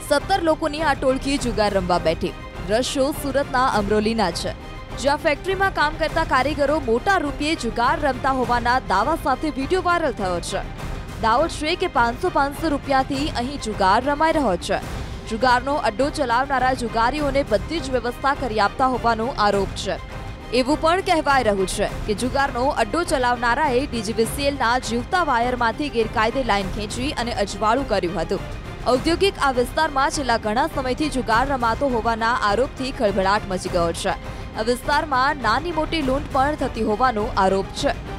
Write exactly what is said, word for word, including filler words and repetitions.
સત્તર લોકોની આ ટોળકી જુગાર રમવા બેઠી। દ્રશ્યો સુરતના અમરોલીના છે, જ્યાં ફેક્ટરીમાં કામ કરતા કારીગરો મોટા રૂપિયે જુગાર રમતા હોવાના દાવા સાથે વિડીયો વાયરલ થયો છે। દાવો છે કે પાંચસો પાંચસો રૂપિયાથી અહીં જુગાર રમાઈ રહ્યો છે। જુગારનો અડ્ડો ચલાવનારા જુગારીઓને બધી જ વ્યવસ્થા કરી આપતા હોવાનો આરોપ છે। એવું પણ કહેવાય રહ્યું છે કે જુગારનો અડ્ડો ચલાવનારાએ ડીજીવીસીએલના જીવતા વાયરમાંથી ગેરકાયદે લાઈન ખેંચી અને અજવાળું કર્યું હતું। ઔદ્યોગિક આ વિસ્તારમાં છેલ્લા ઘણા સમયથી જુગાર રમાતો હોવાના આરોપથી ખળભળાટ મચી ગયો છે। આ વિસ્તારમાં નાની મોટી લૂંટ પણ થતી હોવાનો આરોપ છે।